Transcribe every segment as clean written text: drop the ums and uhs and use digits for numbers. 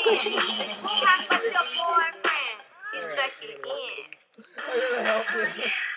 Who hot but your boyfriend? He stuck it in. I'm gonna help you.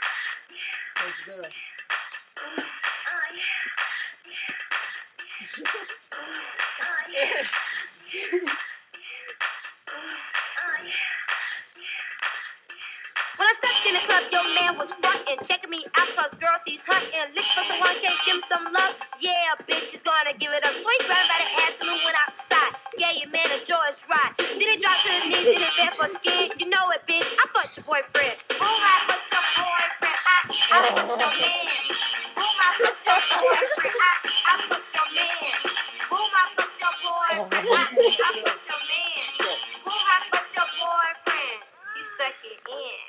When I stepped in the club, your man was frontin', checking me out, cause girls he's hunting. Lick for someone, can't give him some love. Yeah, bitch, he's gonna give it up. So he grabbed by the ass and we went outside. Yeah, your man a joyous ride. Then he dropped to his knees in his bed for skin. You know it, bitch, I fucked your boyfriend. Who I fucked your boyfriend? I fucked your man. Who I fucked your boyfriend? I fucked your man. Who I fucked your boyfriend? I fucked your man. Who I fucked your boyfriend? He stuck it in.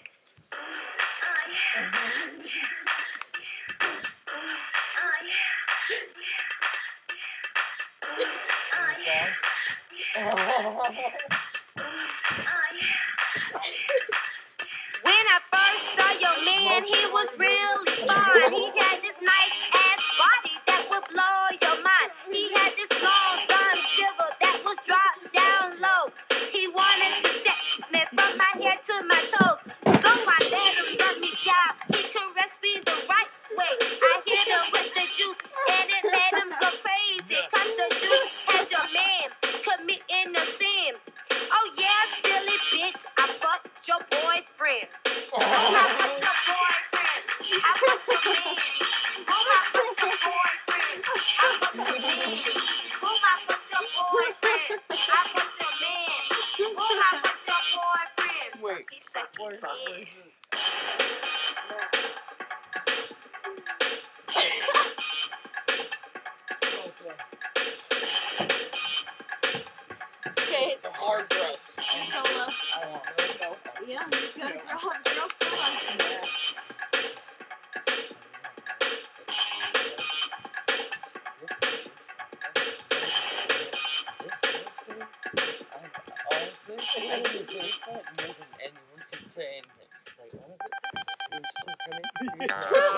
When I first saw your man, he was really fine. He had this nice ass body that would blow your mind. He had this long gun silver that was dropped down low. He wanted to sex me from my head to my toes. So I let him rub me down. He caressed me the right way. I hit him with the juice and it made him go crazy. Cause the juice had your man committing a sin. Oh yeah, silly bitch, I fucked your boyfriend. Oh, I fucked your boyfriend. I fucked your man. Oh, I fucked your boyfriend. I fucked your man. Oh, I fucked your boyfriend. I fucked your man. Oh, I fucked your boyfriend. Wait. He stuck it in. Okay, the hard dress. Solo. Yeah, you gotta throw hard girl solo. I thought more than anyone could say anything. Like, all of it was so funny.